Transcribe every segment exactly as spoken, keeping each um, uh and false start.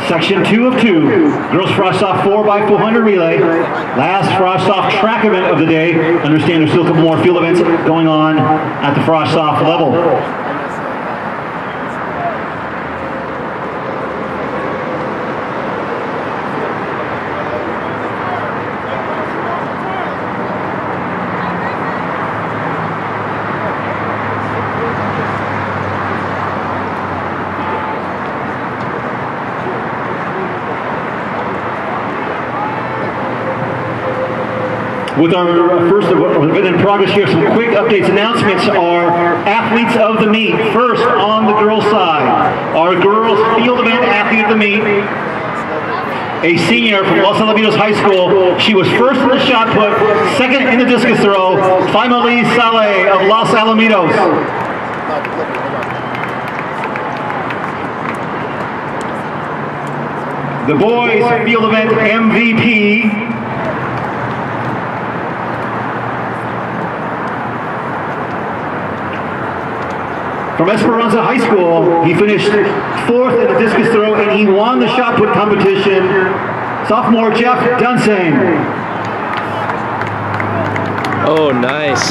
Section two of two, girls frost-off four by four hundred relay. Last frost-off track event of the day. Understand there's still a couple more field events going on at the frost-off level. With our first event in progress here, some quick updates. Announcements are athletes of the meet. First, on the girls' side, our girls field event athlete of the meet, a senior from Los Alamitos High School. She was first in the shot put, second in the discus throw, Faima Saleh of Los Alamitos. The boys field event M V P, from Esperanza High School, he finished fourth in the discus throw and he won the shot put competition. Sophomore Jeff Dunsing. Oh, nice.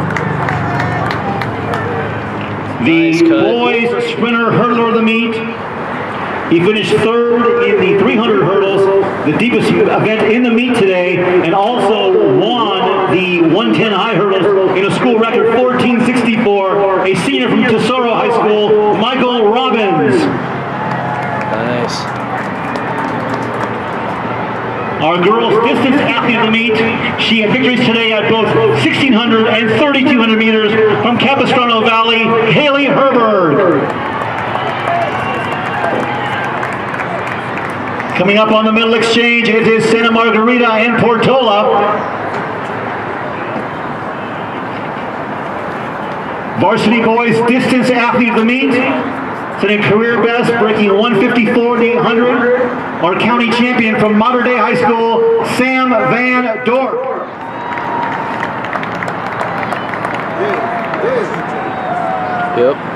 The nice boys sprinter hurdler of the meet. He finished third in the three hundred hurdles, the deepest event in the meet today, and also won the one ten high hurdles in a school record fourteen sixty-four. A senior from Tesoro High School, Michael Robbins. Nice. Our girls distance athlete of the meet. She had victories today at both sixteen hundred and thirty-two hundred meters from Capistrano Valley, Haley Herberg. Coming up on the middle exchange, it is Santa Margarita and Portola. Varsity boys distance athlete of the meet, setting career best, breaking one fifty-four in the eight hundred. Our county champion from Mater Dei High School, Sam Van Dorp. Yep.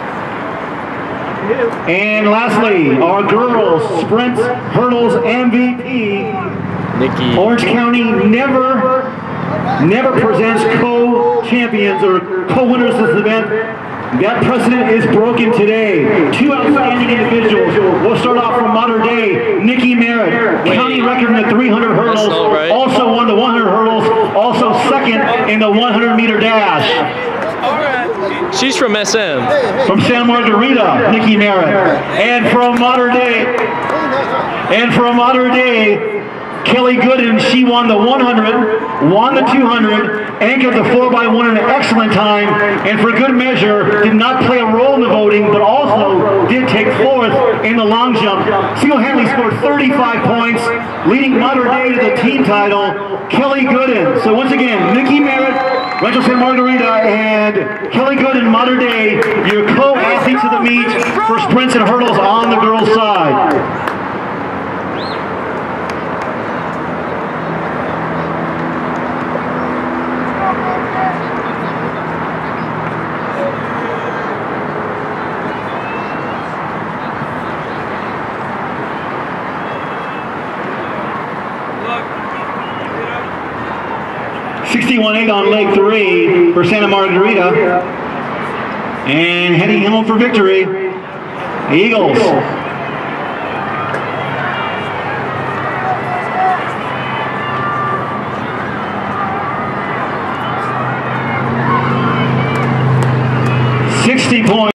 And lastly, our girls sprint hurdles M V P. Nikki. Orange County never, never presents co-champions or co-winners of this event. That precedent is broken today. Two outstanding individuals. We'll start off from Mater Dei. Nikki Merritt, Wait. county record in the three hundred hurdles. Right. Also won the one hundred hurdles. Also second in the one hundred meter dash. She's from S M. From Santa Margarita, Nikki Merritt. And from Mater Dei, and from Mater Dei, Kelly Gooden. She won the one hundred, won the two hundred, anchored the four by one in an excellent time, and for good measure, did not play a role in the voting, but also did take fourth in the long jump. Single-handedly scored thirty-five points, leading Mater Dei to the team title, Kelly Gooden. So once again, Nikki Merritt, Rancho Santa Margarita, and Kelly Gooden, Mater Dei, your co-athletes of the meet for sprints and hurdles on the girls' side. sixty-one eight on leg three for Santa Margarita. And heading home for victory, Eagles.